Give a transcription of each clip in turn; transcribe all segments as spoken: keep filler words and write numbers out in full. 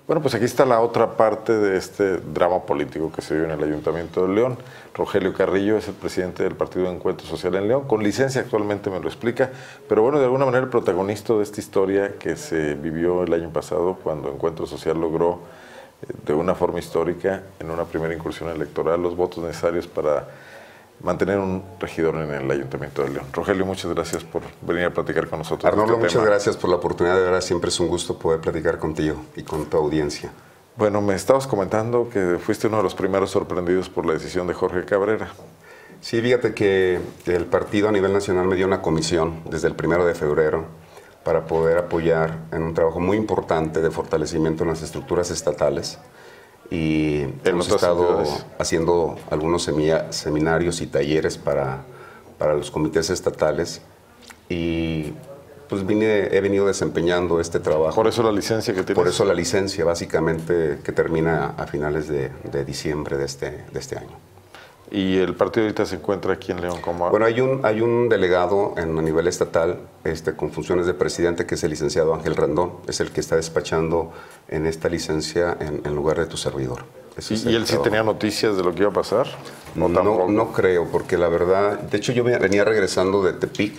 Bueno, pues aquí está la otra parte de este drama político que se vive en el Ayuntamiento de León. Rogelio Carrillo es el presidente del Partido de Encuentro Social en León, con licencia actualmente, me lo explica, pero bueno, de alguna manera el protagonista de esta historia que se vivió el año pasado cuando Encuentro Social logró de una forma histórica, en una primera incursión electoral, los votos necesarios para mantener un regidor en el Ayuntamiento de León. Rogelio, muchas gracias por venir a platicar con nosotros. Arnoldo, este muchas tema. gracias por la oportunidad, de verdad siempre es un gusto poder platicar contigo y con tu audiencia. Bueno, me estabas comentando que fuiste uno de los primeros sorprendidos por la decisión de Jorge Cabrera. Sí, fíjate que el partido a nivel nacional me dio una comisión desde el primero de febrero para poder apoyar en un trabajo muy importante de fortalecimiento en las estructuras estatales. Y hemos estado haciendo algunos seminarios y talleres para, para los comités estatales y pues vine, he venido desempeñando este trabajo. Por eso la licencia que tienes. Por eso la licencia, básicamente, que termina a finales de, de diciembre de este, de este año. ¿Y el partido ahorita se encuentra aquí en León? ¿Cómo? Bueno, hay un, hay un delegado en, a nivel estatal este, con funciones de presidente, que es el licenciado Ángel Rendón. Es el que está despachando en esta licencia en, en lugar de tu servidor. ¿Y, ¿Y él sí tenía noticias de lo que iba a pasar? No, no, no creo, porque la verdad... De hecho, yo venía regresando de Tepic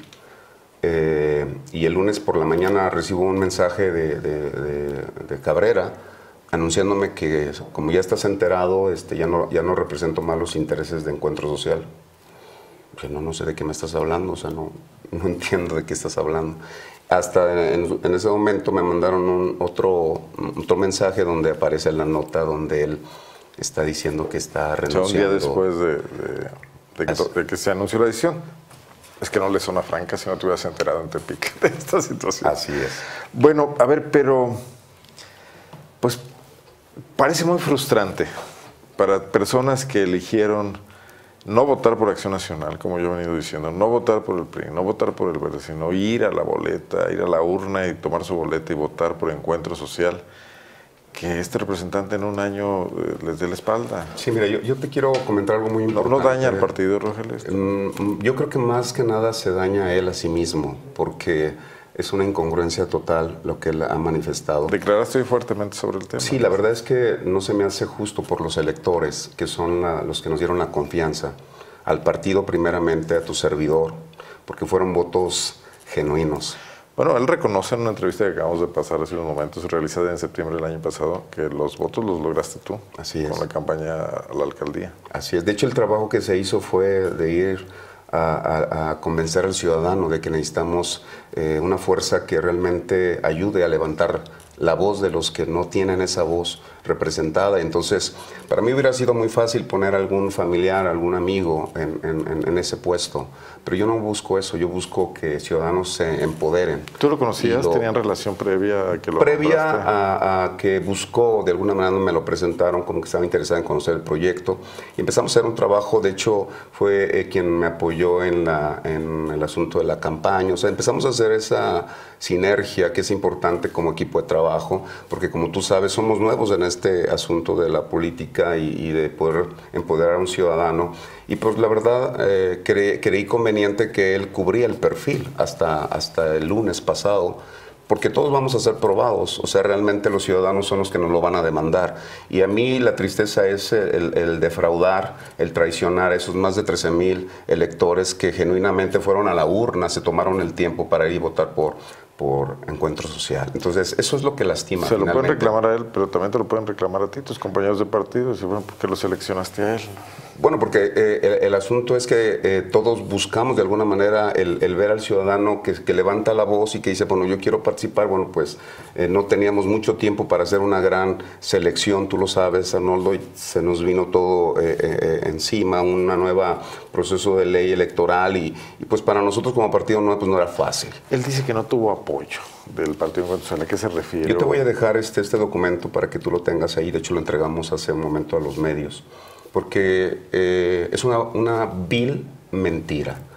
eh, y el lunes por la mañana recibo un mensaje de, de, de, de Cabrera anunciándome que, como ya estás enterado, este, ya, no, ya no represento más los intereses de Encuentro Social. O sea, no, no sé de qué me estás hablando, o sea, no, no entiendo de qué estás hablando. Hasta en, en ese momento me mandaron un, otro, otro mensaje donde aparece la nota donde él está diciendo que está renunciando. O sea, un día después de, de, de, que, de que se anunció la decisión. Es que no le suena franca si no te hubieras enterado en Tepic de esta situación. Así es. Bueno, a ver, pero... Pues parece muy frustrante para personas que eligieron no votar por Acción Nacional, como yo he venido diciendo, no votar por el P R I, no votar por el Verde, sino ir a la boleta, ir a la urna y tomar su boleta y votar por Encuentro Social, que este representante en un año eh, les dé la espalda. Sí, mira, yo, yo te quiero comentar algo muy importante. ¿No, no daña al partido, Rogelio? Mm, yo creo que más que nada se daña a él a sí mismo, porque es una incongruencia total lo que él ha manifestado. ¿Declaraste hoy fuertemente sobre el tema? Sí, la verdad es que no se me hace justo por los electores, que son la, los que nos dieron la confianza, al partido primeramente, a tu servidor, porque fueron votos genuinos. Bueno, él reconoce en una entrevista que acabamos de pasar hace unos momentos, realizada en septiembre del año pasado, que los votos los lograste tú. Así es. Con la campaña a la alcaldía. Así es. De hecho, el trabajo que se hizo fue de ir a, a, a convencer al ciudadano de que necesitamos eh, una fuerza que realmente ayude a levantar la voz de los que no tienen esa voz representada. Entonces, para mí hubiera sido muy fácil poner algún familiar, algún amigo en, en, en ese puesto, pero yo no busco eso, yo busco que ciudadanos se empoderen. ¿Tú lo conocías? Lo, ¿Tenían relación previa a que lo Previa a, a que buscó, de alguna manera me lo presentaron como que estaba interesado en conocer el proyecto y empezamos a hacer un trabajo. De hecho, fue eh, quien me apoyó en, la, en el asunto de la campaña. O sea, empezamos a hacer esa sinergia que es importante como equipo de trabajo, porque como tú sabes, somos nuevos en este asunto de la política y, y de poder empoderar a un ciudadano. Y pues la verdad, eh, cre, creí conveniente que él cubría el perfil hasta, hasta el lunes pasado, porque todos vamos a ser probados, o sea, realmente los ciudadanos son los que nos lo van a demandar. Y a mí la tristeza es el, el defraudar, el traicionar a esos más de trece mil electores que genuinamente fueron a la urna, se tomaron el tiempo para ir y votar por, por Encuentro Social. Entonces, eso es lo que lastima. Se lo finalmente. pueden reclamar a él, pero también te lo pueden reclamar a ti, tus compañeros de partido, y bueno, ¿por qué lo seleccionaste a él? Bueno, porque eh, el, el asunto es que eh, todos buscamos de alguna manera el, el ver al ciudadano que, que levanta la voz y que dice, bueno, yo quiero participar. Bueno, pues eh, no teníamos mucho tiempo para hacer una gran selección, tú lo sabes, Arnoldo, y se nos vino todo eh, eh, encima, un nuevo proceso de ley electoral y, y pues para nosotros como partido no, pues no era fácil. Él dice que no tuvo apoyo del Partido Encuentro Social. ¿A qué se refiere? Yo te voy a dejar este, este documento para que tú lo tengas ahí, de hecho lo entregamos hace un momento a los medios. Porque eh, es una, una vil mentira.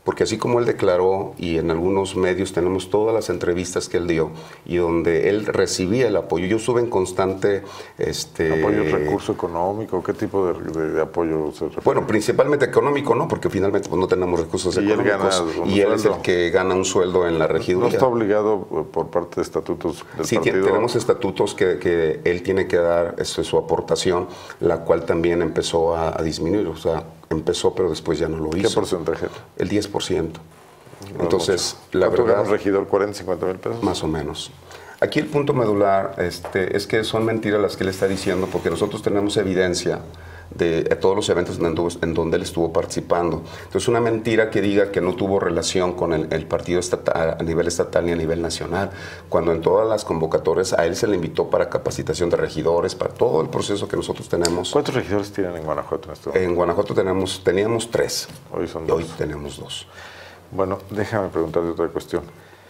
porque así como él declaró, y en algunos medios tenemos todas las entrevistas que él dio, y donde él recibía el apoyo, yo estuve en constante... Este, ¿Apoyo recurso económico? ¿Qué tipo de, de, de apoyo se refiere? Bueno, principalmente económico, ¿no? Porque finalmente pues, no tenemos recursos y económicos. Él gana y él es el que gana un sueldo en la regiduría. ¿No está obligado por parte de estatutos del sí, partido? Sí, tenemos estatutos que, que él tiene que dar eso, su aportación, la cual también empezó a, a disminuir. O sea, empezó, pero después ya no lo hizo. ¿Qué porcentaje? El diez por ciento. No Entonces, mucho. la ¿Cuánto verdad... gana un regidor? ¿cuarenta, cincuenta mil pesos? Más o menos. Aquí el punto medular este, es que son mentiras las que él está diciendo, porque nosotros tenemos evidencia de todos los eventos en, en donde él estuvo participando. Entonces, una mentira que diga que no tuvo relación con el, el partido estatal, a nivel estatal ni a nivel nacional, cuando en todas las convocatorias a él se le invitó para capacitación de regidores, para todo el proceso que nosotros tenemos. ¿Cuántos regidores tienen en Guanajuato en este momento? En Guanajuato tenemos, teníamos tres. Hoy son y dos. Hoy tenemos dos. Bueno, déjame preguntarte otra cuestión.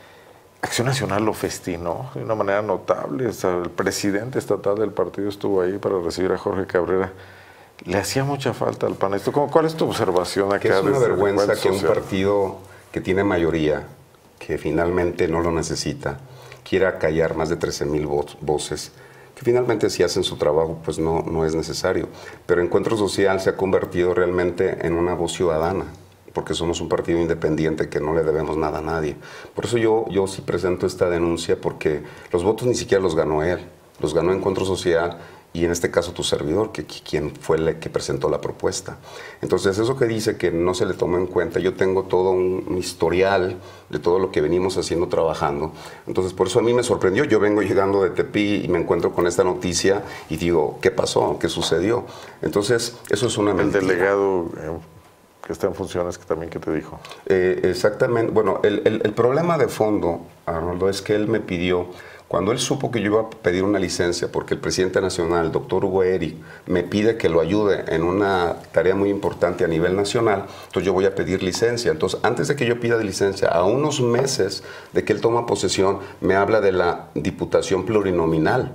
Acción Nacional lo festinó de una manera notable. O sea, el presidente estatal del partido estuvo ahí para recibir a Jorge Cabrera. Le hacía mucha falta al P A N esto. ¿Cuál es tu observación acá? Que es una vergüenza que un social? partido que tiene mayoría, que finalmente no lo necesita, quiera callar más de trece mil vo voces, que finalmente si hacen su trabajo pues no, no es necesario. Pero Encuentro Social se ha convertido realmente en una voz ciudadana, porque somos un partido independiente que no le debemos nada a nadie. Por eso yo, yo sí presento esta denuncia, porque los votos ni siquiera los ganó él, los ganó Encuentro Social, y en este caso tu servidor, que, que quien fue el que presentó la propuesta. Entonces, eso que dice que no se le tomó en cuenta, yo tengo todo un, un historial de todo lo que venimos haciendo, trabajando. Entonces, por eso a mí me sorprendió. Yo vengo llegando de Tepi y me encuentro con esta noticia y digo, ¿qué pasó? ¿Qué sucedió? Entonces, eso es una mentira. El delegado eh, que está en funciones, que también, ¿qué te dijo? Eh, exactamente. Bueno, el, el, el problema de fondo, Arnoldo, es que él me pidió... Cuando él supo que yo iba a pedir una licencia, porque el presidente nacional, el doctor Hugo Eric, me pide que lo ayude en una tarea muy importante a nivel nacional, entonces yo voy a pedir licencia. Entonces, antes de que yo pida licencia, a unos meses de que él toma posesión, me habla de la diputación plurinominal.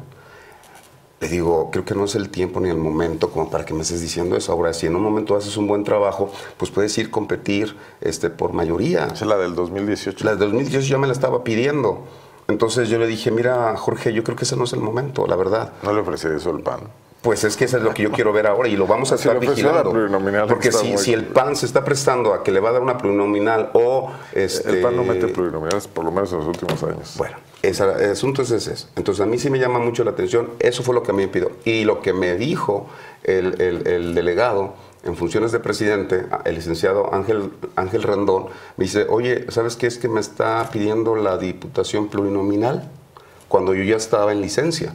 Le digo, creo que no es el tiempo ni el momento como para que me estés diciendo eso. Ahora, si en un momento haces un buen trabajo, pues puedes ir a competir este, por mayoría. Esa es la del dos mil dieciocho. La del dos mil dieciocho ya me la estaba pidiendo. Entonces yo le dije, mira, Jorge, yo creo que ese no es el momento, la verdad. ¿No le ofrecí eso al P A N? Pues es que eso es lo que yo quiero ver ahora y lo vamos a si estar vigilando. Porque si, muy... si el P A N se está prestando a que le va a dar una plurinominal o... Este... El P A N no mete plurinominales, por lo menos en los últimos años. Bueno, esa, el asunto es ese. Entonces a mí sí me llama mucho la atención. Eso fue lo que a mí me pidió. Y lo que me dijo el, el, el delegado en funciones de presidente, el licenciado Ángel, Ángel Randón, me dice, oye, ¿sabes qué es que me está pidiendo la diputación plurinominal? Cuando yo ya estaba en licencia.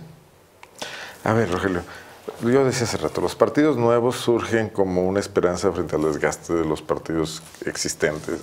A ver, Rogelio, yo decía hace rato, los partidos nuevos surgen como una esperanza frente al desgaste de los partidos existentes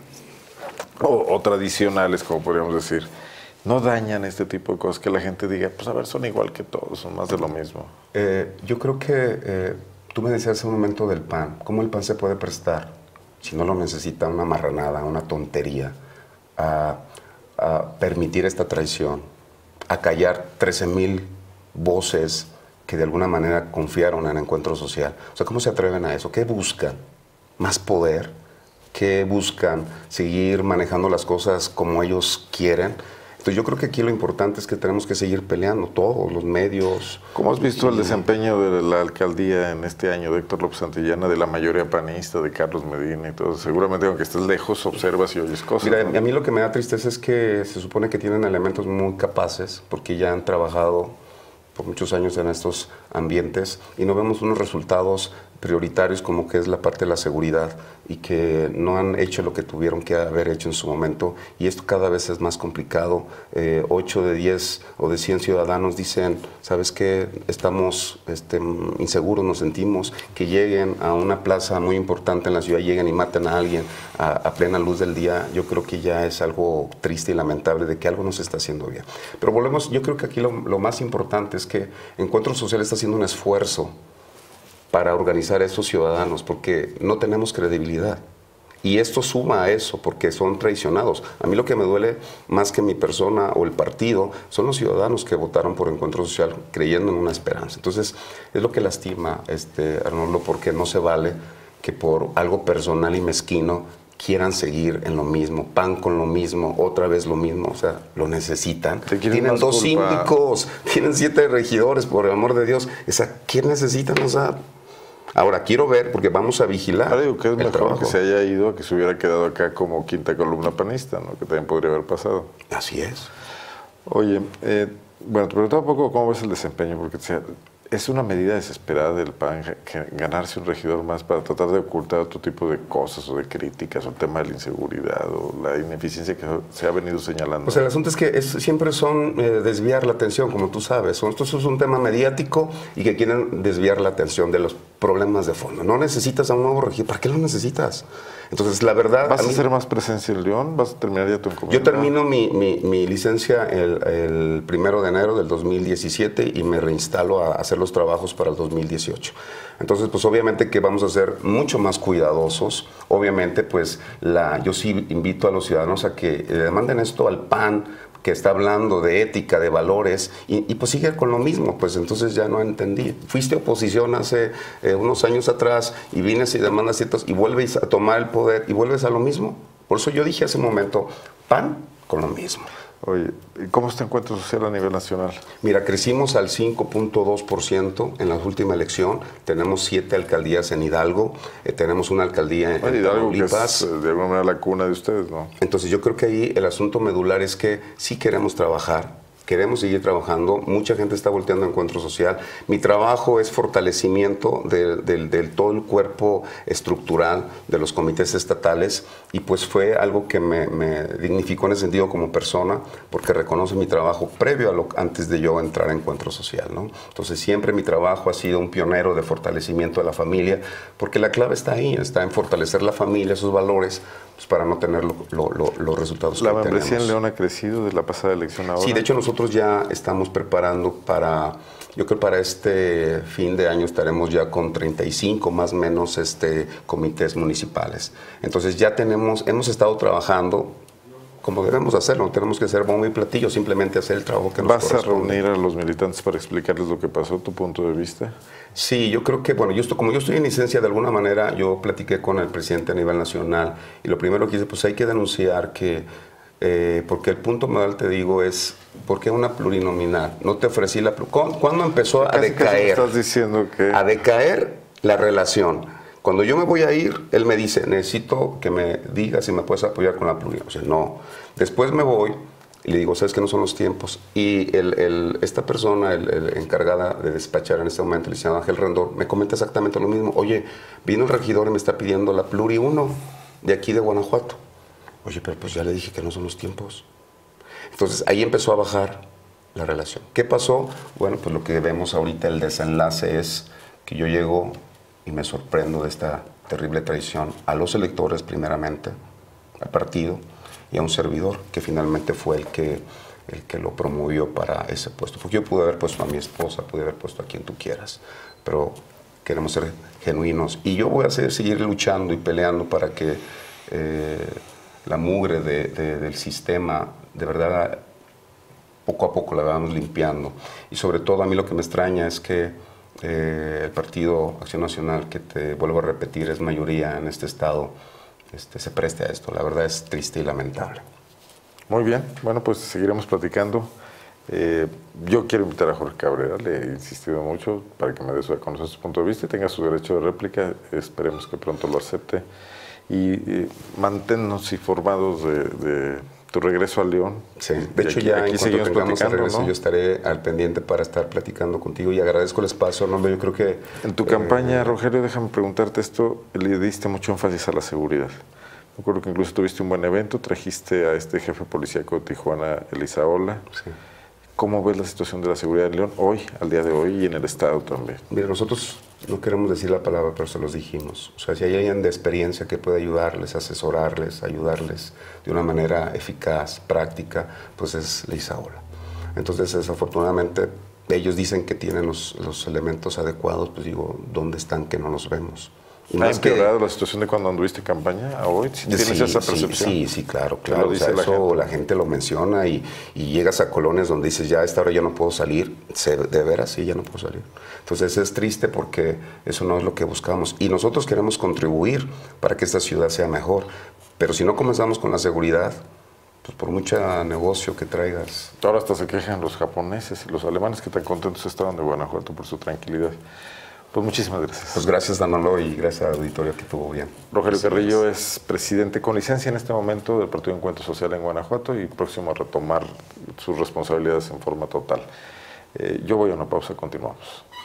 o, o tradicionales, como podríamos decir. ¿No dañan este tipo de cosas que la gente diga, pues a ver, son igual que todos, son más de lo mismo? Eh, yo creo que... Eh, Tú me decías hace un momento del P A N. ¿Cómo el P A N se puede prestar, si no lo necesita, una marranada, una tontería, a, a permitir esta traición, a callar trece mil voces que de alguna manera confiaron en Encuentro Social? O sea, ¿cómo se atreven a eso? ¿Qué buscan? ¿Más poder? ¿Qué buscan? ¿Seguir manejando las cosas como ellos quieren? Entonces yo creo que aquí lo importante es que tenemos que seguir peleando, todos los medios. ¿Cómo has visto y... el desempeño de la alcaldía en este año de Héctor López Santillana, de la mayoría panista, de Carlos Medina y todo? Seguramente, aunque estés lejos, observas y oyes cosas. Mira, ¿no? A mí lo que me da tristeza es que se supone que tienen elementos muy capaces, porque ya han trabajado por muchos años en estos ambientes y no vemos unos resultados prioritarios como que es la parte de la seguridad y que no han hecho lo que tuvieron que haber hecho en su momento, y esto cada vez es más complicado. Eh, ocho de diez o de cien ciudadanos dicen, ¿sabes qué? Estamos este, inseguros, nos sentimos, que lleguen a una plaza muy importante en la ciudad, lleguen y maten a alguien a, a plena luz del día. Yo creo que ya es algo triste y lamentable de que algo no se está haciendo bien. Pero volvemos, yo creo que aquí lo, lo más importante es que Encuentro Social está haciendo un esfuerzo para organizar a estos ciudadanos, porque no tenemos credibilidad. Y esto suma a eso, porque son traicionados. A mí lo que me duele más que mi persona o el partido son los ciudadanos que votaron por Encuentro Social creyendo en una esperanza. Entonces, es lo que lastima, este, Arnoldo, porque no se vale que por algo personal y mezquino quieran seguir en lo mismo, P A N con lo mismo, otra vez lo mismo, o sea, lo necesitan. Tienen dos culpa. síndicos, tienen siete regidores, por el amor de Dios. O sea, ¿qué necesitan? O sea, ahora quiero ver, porque vamos a vigilar. Ahora digo que es mejor trabajo. que se haya ido a que se hubiera quedado acá como quinta columna panista, ¿no? Que también podría haber pasado. Así es. Oye, eh, bueno, te preguntaba un poco cómo ves el desempeño, porque o sea, es una medida desesperada del P A N ganarse un regidor más para tratar de ocultar otro tipo de cosas o de críticas o el tema de la inseguridad o la ineficiencia que se ha venido señalando. O sea, el asunto es que es, siempre son eh, desviar la atención, como tú sabes. Esto es un tema mediático y que quieren desviar la atención de los problemas de fondo. No necesitas a un nuevo regidor. ¿Para qué lo necesitas? Entonces, la verdad... ¿Vas a, a mí, hacer más presencia en León? ¿Vas a terminar ya tu encomienda? Yo termino mi, mi, mi licencia el, el primero de enero del dos mil diecisiete y me reinstalo a hacer los trabajos para el dos mil dieciocho. Entonces, pues obviamente que vamos a ser mucho más cuidadosos. Obviamente, pues la, yo sí invito a los ciudadanos a que le manden esto al P A N, que está hablando de ética, de valores, y, y pues sigue con lo mismo, pues entonces ya no entendí. Fuiste oposición hace eh, unos años atrás y vienes y demandas ciertas y vuelves a tomar el poder y vuelves a lo mismo. Por eso yo dije hace un momento, P A N con lo mismo. Oye, ¿y cómo está Encuentro Social a nivel nacional? Mira, crecimos al cinco punto dos por ciento en la última elección. Tenemos siete alcaldías en Hidalgo. Eh, tenemos una alcaldía en, Oye, en Hidalgo, Tamaulipas. que es de alguna manera la cuna de ustedes, ¿no? Entonces yo creo que ahí el asunto medular es que sí queremos trabajar. Queremos seguir trabajando, mucha gente está volteando a Encuentro Social. Mi trabajo es fortalecimiento del de, de, de todo el cuerpo estructural de los comités estatales y pues fue algo que me, me dignificó en ese sentido como persona porque reconoce mi trabajo previo a lo antes de yo entrar a Encuentro Social, ¿no? Entonces siempre mi trabajo ha sido un pionero de fortalecimiento de la familia porque la clave está ahí, está en fortalecer la familia, sus valores, pues para no tener lo, lo, lo, los resultados que tenemos. ¿La membresía en León ha crecido desde la pasada elección ahora? Sí, de hecho nosotros Nosotros ya estamos preparando para, yo creo para este fin de año estaremos ya con treinta y cinco más o menos este, comités municipales. Entonces ya tenemos, hemos estado trabajando como debemos hacerlo, no tenemos que hacer bombo y platillo, simplemente hacer el trabajo que nos corresponde. ¿Vas a reunir a los militantes para explicarles lo que pasó, tu punto de vista? Sí, yo creo que, bueno, yo estoy, como yo estoy en licencia, de alguna manera yo platiqué con el presidente a nivel nacional y lo primero que hice, pues hay que denunciar que Eh, porque el punto modal, te digo, es ¿por qué una plurinominal? No te ofrecí la... ¿Cuándo empezó a casi, decaer? Casi estás diciendo que... A decaer la relación. Cuando yo me voy a ir, él me dice, necesito que me digas si me puedes apoyar con la plurinominal. O sea, no. Después me voy y le digo, ¿sabes que no son los tiempos? Y el, el, esta persona, el, el encargada de despachar en este momento, el licenciado Ángel Rendón, me comenta exactamente lo mismo. Oye, vino el regidor y me está pidiendo la pluri uno de aquí de Guanajuato. Oye, pero pues ya le dije que no son los tiempos. Entonces ahí empezó a bajar la relación. ¿Qué pasó? Bueno, pues lo que vemos ahorita, el desenlace es que yo llego y me sorprendo de esta terrible traición a los electores primeramente, al partido y a un servidor que finalmente fue el que, el que lo promovió para ese puesto. Porque yo pude haber puesto a mi esposa, pude haber puesto a quien tú quieras, pero queremos ser genuinos. Y yo voy a seguir, seguir luchando y peleando para que... Eh, la mugre de, de, del sistema, de verdad, poco a poco la vamos limpiando. Y sobre todo a mí lo que me extraña es que eh, el Partido Acción Nacional, que te vuelvo a repetir, es mayoría en este estado, este, se preste a esto. La verdad es triste y lamentable. Muy bien, bueno, pues seguiremos platicando. Eh, yo quiero invitar a Jorge Cabrera, le he insistido mucho para que me dé su, a conocer su punto de vista y tenga su derecho de réplica. Esperemos que pronto lo acepte. Y eh, manténnos informados de, de tu regreso a León. Sí, de hecho aquí, ya aquí en cuanto tengamos el regreso, ¿no? Yo estaré al pendiente para estar platicando contigo y agradezco el espacio. No, yo creo que... En tu eh, campaña, Rogelio, déjame preguntarte esto, le diste mucho énfasis a la seguridad. Me acuerdo que incluso tuviste un buen evento, trajiste a este jefe policíaco de Tijuana, Elizaola. Sí. ¿Cómo ves la situación de la seguridad en León hoy, al día de hoy, y en el Estado también? Mira, nosotros no queremos decir la palabra, pero se los dijimos. O sea, si hay alguien de experiencia que puede ayudarles, asesorarles, ayudarles de una manera eficaz, práctica, pues es Elizaola. Entonces, desafortunadamente, ellos dicen que tienen los, los elementos adecuados, pues digo, ¿dónde están que no los vemos? Y ¿ha empeorado la situación de cuando anduviste campaña a hoy? ¿Tienes sí, esa percepción? Sí, sí, claro, claro. O sea, la, eso gente? la gente lo menciona y, y llegas a colonias donde dices, ya a esta hora ya no puedo salir. De veras, sí, ya no puedo salir. Entonces es triste porque eso no es lo que buscamos. Y nosotros queremos contribuir para que esta ciudad sea mejor. Pero si no comenzamos con la seguridad, pues por mucho negocio que traigas. Ahora hasta se quejan los japoneses y los alemanes que tan contentos estaban de Guanajuato por su tranquilidad. Pues muchísimas gracias. Pues gracias, Danilo, y gracias al auditorio que estuvo bien. Rogelio Carrillo es presidente con licencia en este momento del Partido Encuentro Social en Guanajuato y próximo a retomar sus responsabilidades en forma total. Eh, yo voy a una pausa, continuamos.